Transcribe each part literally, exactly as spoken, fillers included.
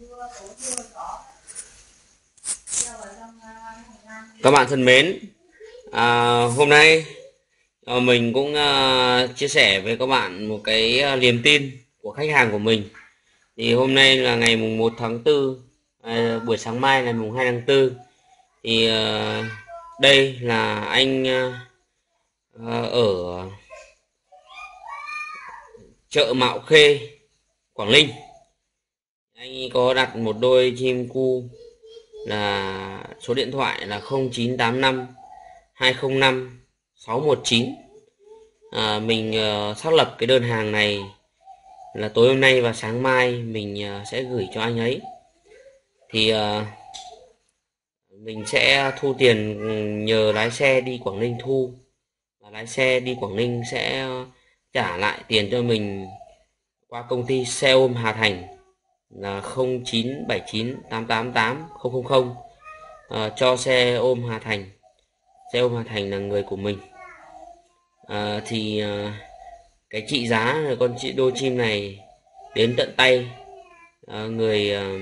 Các bạn thân mến, à, hôm nay à, mình cũng à, chia sẻ với các bạn một cái à, niềm tin của khách hàng của mình. Thì hôm nay là ngày mùng một tháng tư, à, buổi sáng mai là mùng hai tháng tư. Thì à, đây là anh à, ở chợ Mạo Khê, Quảng Ninh. Anh có đặt một đôi chim cu, là số điện thoại là không chín tám năm hai không năm sáu một chín. À, mình uh, xác lập cái đơn hàng này là tối hôm nay và sáng mai mình uh, sẽ gửi cho anh ấy. Thì uh, mình sẽ thu tiền, nhờ lái xe đi Quảng Ninh thu, và lái xe đi Quảng Ninh sẽ trả lại tiền cho mình qua công ty xe ôm Hà Thành là không chín bảy chín tám tám tám không không không, uh, cho xe ôm Hà Thành. Xe ôm Hà Thành là người của mình. À, thì uh, cái trị giá là con chị đôi chim này đến tận tay uh, người uh,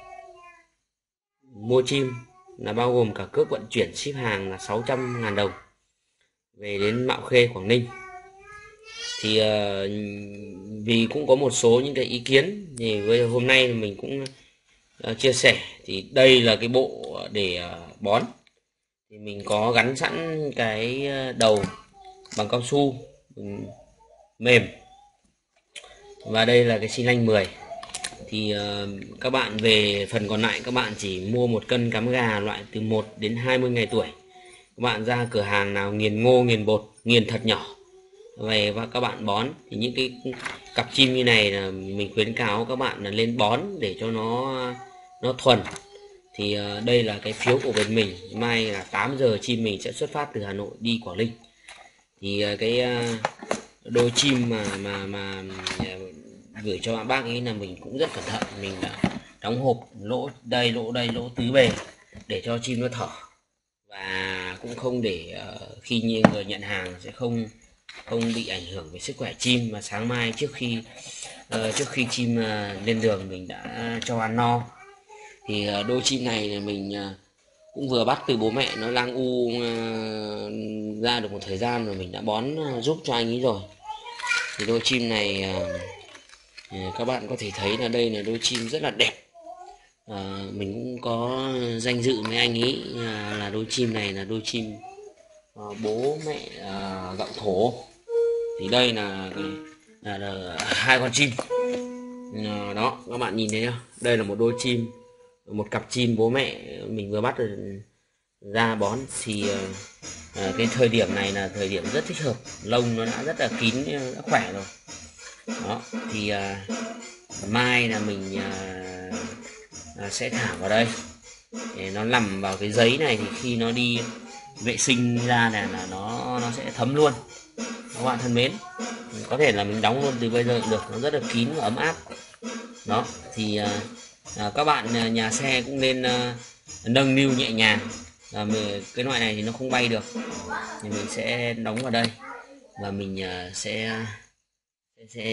mua chim, là bao gồm cả cước vận chuyển ship hàng là sáu trăm ngàn đồng về đến Mạo Khê, Quảng Ninh. Thì uh, vì cũng có một số những cái ý kiến, thì với hôm nay mình cũng uh, chia sẻ. Thì đây là cái bộ để uh, bón. Thì mình có gắn sẵn cái đầu bằng cao su mềm, và đây là cái xi lanh mười. Thì uh, các bạn về phần còn lại, các bạn chỉ mua một cân cám gà loại từ một đến hai mươi ngày tuổi. Các bạn ra cửa hàng nào nghiền ngô, nghiền bột, nghiền thật nhỏ về và các bạn bón. Thì những cái cặp chim như này là mình khuyến cáo các bạn là lên bón để cho nó nó thuần. Thì uh, đây là cái phiếu của bên mình. Mai là tám giờ chim mình sẽ xuất phát từ Hà Nội đi Quảng Ninh. Thì uh, cái uh, đôi chim mà mà mà uh, gửi cho bác ấy là mình cũng rất cẩn thận. Mình đã đóng hộp lỗ đây, lỗ đây, lỗ tứ bề để cho chim nó thở, và cũng không để uh, khi như người nhận hàng sẽ không không bị ảnh hưởng về sức khỏe chim. Mà sáng mai trước khi uh, trước khi chim uh, lên đường mình đã cho ăn no. Thì uh, đôi chim này là mình uh, cũng vừa bắt từ bố mẹ nó lang u uh, ra được một thời gian rồi, mình đã bón uh, giúp cho anh ấy rồi. Thì đôi chim này uh, các bạn có thể thấy là đây là đôi chim rất là đẹp. Uh, mình cũng có danh dự với anh ấy uh, là đôi chim này là đôi chim uh, bố mẹ uh, gọng thổ. Thì đây là, là, là, là hai con chim uh, đó, các bạn nhìn thấy không? Đây là một đôi chim, một cặp chim bố mẹ mình vừa bắt ra bón. Thì uh, uh, cái thời điểm này là thời điểm rất thích hợp, lông nó đã rất là kín, đã khỏe rồi đó. Thì uh, mai là mình uh, uh, sẽ thả vào đây để nó nằm vào cái giấy này. Thì khi nó đi vệ sinh ra là, là nó nó sẽ thấm luôn. Các bạn thân mến, có thể là mình đóng luôn từ bây giờ cũng được, nó rất là kín và ấm áp đó. Thì uh, À, các bạn nhà xe cũng nên uh, nâng niu nhẹ nhàng. À, mình, cái loại này thì nó không bay được, thì mình sẽ đóng vào đây và mình uh, sẽ sẽ, sẽ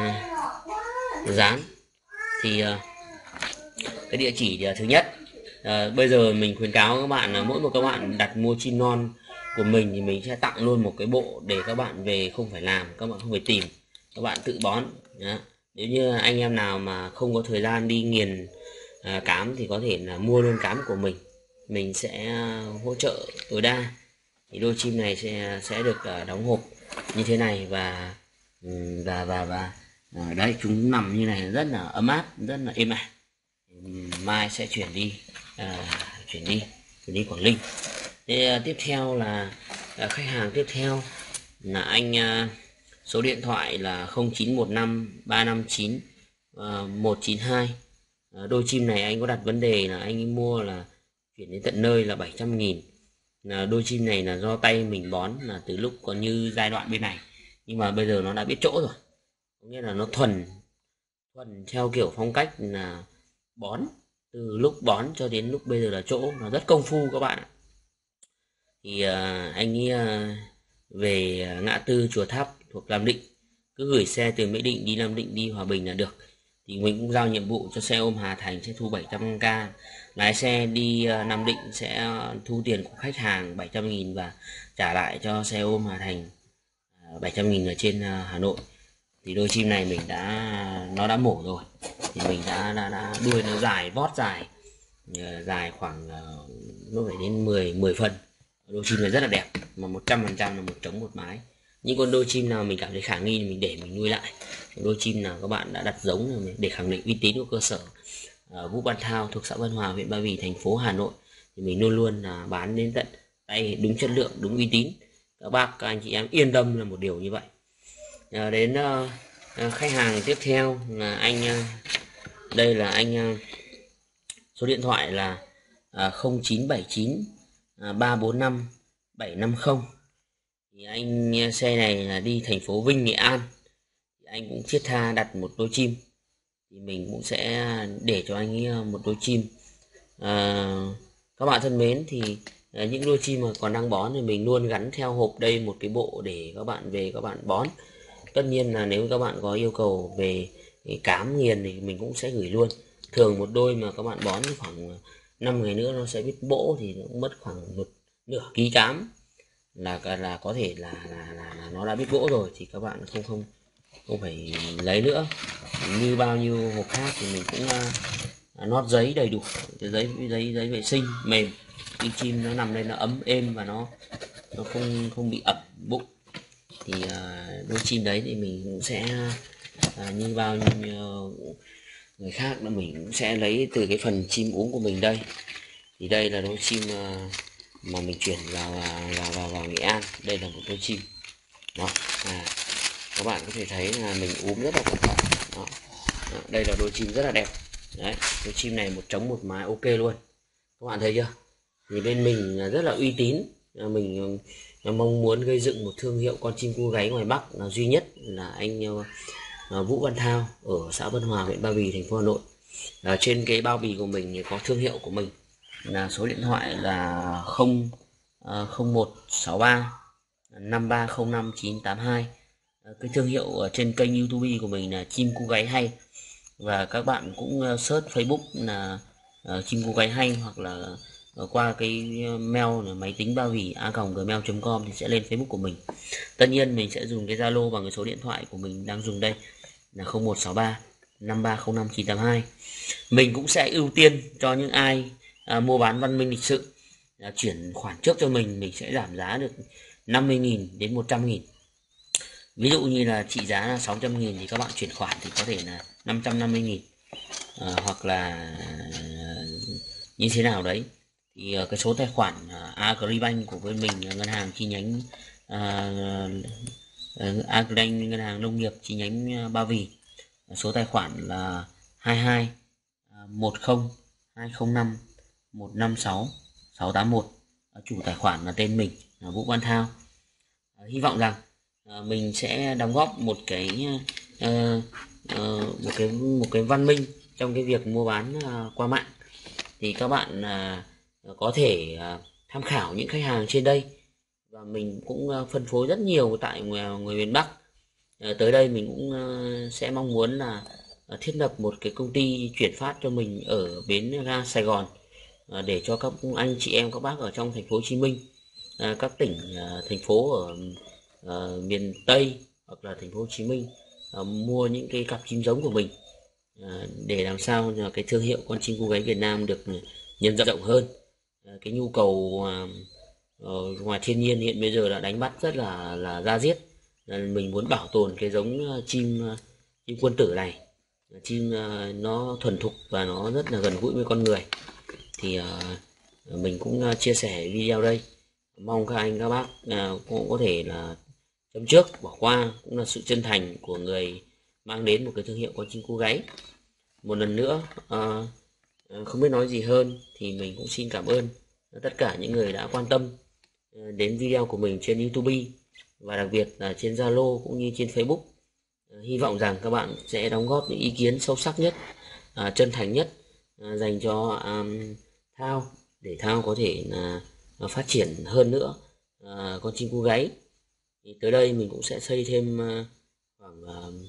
uh, dán. Thì uh, cái địa chỉ uh, thứ nhất, uh, bây giờ mình khuyến cáo các bạn là mỗi một các bạn đặt mua chim non của mình thì mình sẽ tặng luôn một cái bộ để các bạn về không phải làm, các bạn không phải tìm, các bạn tự bón đó. Nếu như anh em nào mà không có thời gian đi nghiền à, cám thì có thể là mua luôn cám của mình, mình sẽ à, hỗ trợ tối đa. Thì đôi chim này sẽ sẽ được à, đóng hộp như thế này, và và và và à, đấy, chúng nằm như này rất là ấm áp, rất là êm ả. Mai sẽ chuyển đi à, chuyển đi chuyển đi Quảng Ninh. Thế, à, tiếp theo là à, khách hàng tiếp theo là anh à, số điện thoại là không chín một năm ba năm chín một chín hai. À, đôi chim này anh có đặt vấn đề là anh mua là chuyển đến tận nơi là bảy trăm nghìn. Là đôi chim này là do tay mình bón là từ lúc còn như giai đoạn bên này, nhưng mà bây giờ nó đã biết chỗ rồi, có nghĩa là nó thuần thuần theo kiểu phong cách là bón, từ lúc bón cho đến lúc bây giờ là chỗ, nó rất công phu các bạn ạ. Thì à, anh ấy à, về ngã tư Chùa Tháp thuộc Nam Định, cứ gửi xe từ Mỹ Định đi Nam Định đi Hòa Bình là được. thì mình cũng giao nhiệm vụ cho xe ôm Hà Thành sẽ thu bảy trăm k, lái xe đi Nam Định sẽ thu tiền của khách hàng bảy trăm nghìn và trả lại cho xe ôm Hà Thành bảy trăm nghìn ở trên Hà Nội. Thì đôi chim này mình đã nó đã mổ rồi, thì mình đã, đã, đã đuôi nó dài, vót dài, dài khoảng nó phải đến mười mười phân. Đôi chim này rất là đẹp, mà một trăm phần trăm là một trống một mái. Những con đôi chim nào mình cảm thấy khả nghi thì mình để mình nuôi lại. Đôi chim nào các bạn đã đặt giống để khẳng định uy tín của cơ sở Vũ Văn Thao thuộc xã Vân Hòa, huyện Ba Vì, thành phố Hà Nội, thì mình luôn luôn là bán đến tận tay, đúng chất lượng, đúng uy tín. Các bác, các anh chị em yên tâm là một điều như vậy. À, đến uh, khách hàng tiếp theo là anh uh, đây là anh uh, số điện thoại là uh, không chín bảy chín ba bốn năm bảy năm không. Thì anh uh, xe này là đi thành phố Vinh, Nghệ An. Thì anh cũng thiết tha đặt một đôi chim, thì mình cũng sẽ để cho anh ấy một đôi chim. Uh, các bạn thân mến, thì uh, những đôi chim mà còn đang bón thì mình luôn gắn theo hộp đây một cái bộ để các bạn về các bạn bón. Tất nhiên là nếu các bạn có yêu cầu về cám nghiền thì mình cũng sẽ gửi luôn. Thường một đôi mà các bạn bón khoảng năm ngày nữa nó sẽ biết bỗ, thì nó cũng mất khoảng một nửa ký cám là là có thể là, là, là, là nó đã biết bỗ rồi, thì các bạn không không không phải lấy nữa. Như bao nhiêu hộp khác thì mình cũng uh, nót giấy đầy đủ, giấy giấy giấy vệ sinh mềm, khi chim nó nằm đây nó ấm êm và nó nó không không bị ẩm bụng. Thì uh, đôi chim đấy thì mình cũng sẽ uh, như bao nhiêu người khác là mình cũng sẽ lấy từ cái phần chim uống của mình đây. Thì đây là đôi chim uh, mà mình chuyển vào vào vào, vào Nghệ An. Đây là một đôi chim đó. À, các bạn có thể thấy là mình úm rất là cẩn thận đó. Đó, đây là đôi chim rất là đẹp đấy. Đôi chim này một trống một mái ok luôn, các bạn thấy chưa? Thì bên mình rất là uy tín. Mình mong muốn gây dựng một thương hiệu con chim cu gáy ngoài Bắc là duy nhất là anh Vũ Văn Thao ở xã Vân Hòa, huyện Ba Vì, thành phố Hà Nội. Ở trên cái bao bì của mình có thương hiệu của mình là số điện thoại là không không một sáu ba năm ba không năm chín tám hai. Cái thương hiệu ở trên kênh YouTube của mình là chim cu gáy hay, và các bạn cũng search Facebook là chim cu gáy hay, hoặc là qua cái mail là máy tính ba vì a còng gmail chấm com thì sẽ lên Facebook của mình. Tất nhiên mình sẽ dùng cái Zalo bằng cái số điện thoại của mình đang dùng đây là không một sáu ba năm ba không năm chín tám hai. Mình cũng sẽ ưu tiên cho những ai à, mua bán văn minh lịch sự à, chuyển khoản trước cho mình, mình sẽ giảm giá được năm mươi nghìn đến một trăm nghìn. Ví dụ như là trị giá là sáu trăm nghìn thì các bạn chuyển khoản thì có thể là năm trăm năm mươi nghìn à, hoặc là như thế nào đấy. Thì cái số tài khoản Agribank của bên mình là ngân hàng chi nhánh uh, Agribank, ngân hàng nông nghiệp chi nhánh Ba Vì. Số tài khoản là hai hai một không hai không năm một năm sáu sáu tám một. Chủ tài khoản là tên mình là Vũ Văn Thao. Uh, hy vọng rằng uh, mình sẽ đóng góp một cái uh, uh, một cái một cái văn minh trong cái việc mua bán uh, qua mạng. Thì các bạn uh, có thể uh, tham khảo những khách hàng trên đây, và mình cũng uh, phân phối rất nhiều tại ngoài, ngoài miền Bắc. Uh, tới đây mình cũng uh, sẽ mong muốn là uh, thiết lập một cái công ty chuyển phát cho mình ở bến ga Sài Gòn, uh, để cho các anh chị em các bác ở trong thành phố Hồ Chí Minh, uh, các tỉnh uh, thành phố ở uh, miền Tây hoặc là thành phố Hồ Chí Minh uh, mua những cái cặp chim giống của mình. À, để làm sao là cái thương hiệu con chim cu gáy Việt Nam được nhân rộng hơn. À, cái nhu cầu à, ở ngoài thiên nhiên hiện bây giờ là đánh bắt rất là là ra diết. À, mình muốn bảo tồn cái giống chim chim quân tử này, chim à, nó thuần thục và nó rất là gần gũi với con người. Thì à, mình cũng à, chia sẻ video đây, mong các anh các bác à, cũng có thể là chấm trước bỏ qua, cũng là sự chân thành của người mang đến một cái thương hiệu con chim cu gáy. Một lần nữa à, không biết nói gì hơn thì mình cũng xin cảm ơn tất cả những người đã quan tâm đến video của mình trên YouTube và đặc biệt là trên Zalo cũng như trên Facebook. À, hy vọng rằng các bạn sẽ đóng góp những ý kiến sâu sắc nhất, à, chân thành nhất à, dành cho um, Thao, để Thao có thể là à, phát triển hơn nữa à, con chim cu gáy. Thì tới đây mình cũng sẽ xây thêm à, khoảng à,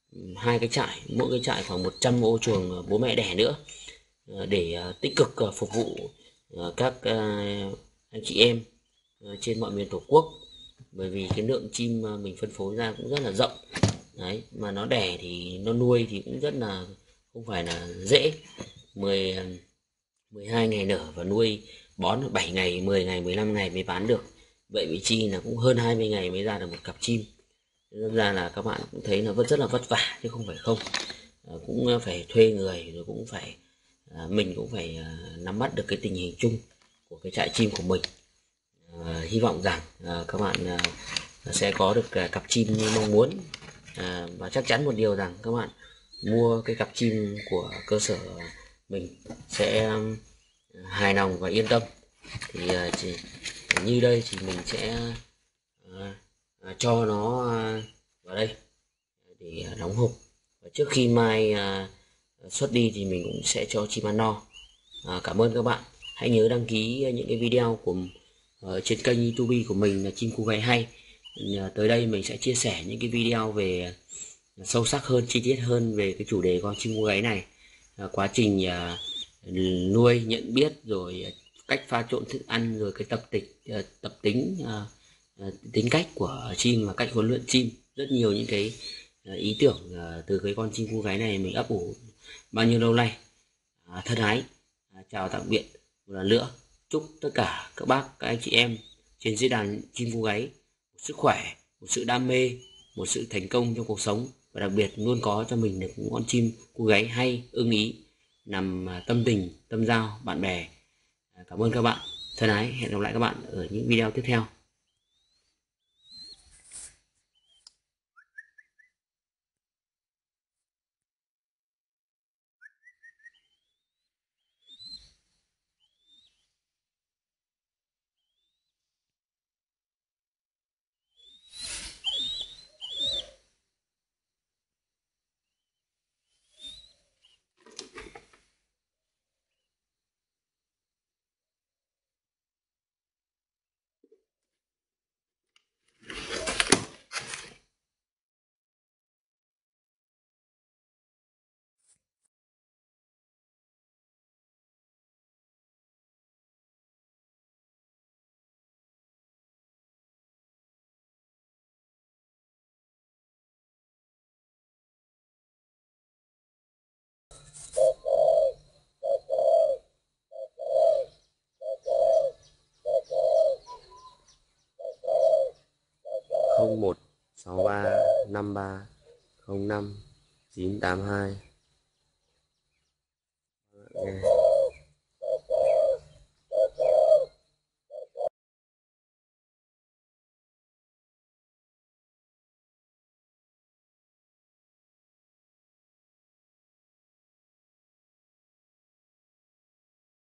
hai cái trại, mỗi cái trại khoảng một trăm ô chuồng bố mẹ đẻ nữa, để tích cực phục vụ các anh chị em trên mọi miền Tổ quốc. Bởi vì cái lượng chim mình phân phối ra cũng rất là rộng đấy, mà nó đẻ thì nó nuôi thì cũng rất là không phải là dễ. mười mười hai ngày nở và nuôi bón bảy ngày, mười ngày, mười lăm ngày mới bán được. Vậy vị chi là cũng hơn hai mươi ngày mới ra được một cặp chim. Nên ra là các bạn cũng thấy nó vẫn rất là vất vả chứ không phải không. À, cũng phải thuê người, rồi cũng phải à, mình cũng phải à, nắm bắt được cái tình hình chung của cái trại chim của mình. À, hy vọng rằng à, các bạn à, sẽ có được à, cặp chim như mong muốn. À, và chắc chắn một điều rằng các bạn mua cái cặp chim của cơ sở mình sẽ hài lòng và yên tâm. Thì à, chỉ như đây thì mình sẽ à, à, cho nó à, vào đây để đóng hộp, và trước khi mai à, xuất đi thì mình cũng sẽ cho chim ăn no. À, cảm ơn các bạn. Hãy nhớ đăng ký những cái video của uh, trên kênh YouTube của mình là Chim Cu Gáy Hay. À, tới đây mình sẽ chia sẻ những cái video về sâu sắc hơn, chi tiết hơn về cái chủ đề con chim cu gáy này, à, quá trình à, nuôi, nhận biết, rồi cách pha trộn thức ăn, rồi cái tập tịch à, tập tính à, à, tính cách của chim và cách huấn luyện chim. Rất nhiều những cái à, ý tưởng à, từ cái con chim cu gáy này mình ấp ủ bao nhiêu lâu nay. À, thân ái à, chào tạm biệt một lần nữa. Chúc tất cả các bác, các anh chị em trên diễn đàn chim cu gáy một sức khỏe, một sự đam mê, một sự thành công trong cuộc sống, và đặc biệt luôn có cho mình được những con chim cu gáy hay, ưng ý, nằm tâm tình, tâm giao bạn bè. Cảm ơn các bạn. Thân ái, hẹn gặp lại các bạn ở những video tiếp theo. không một sáu ba năm ba không năm chín tám hai.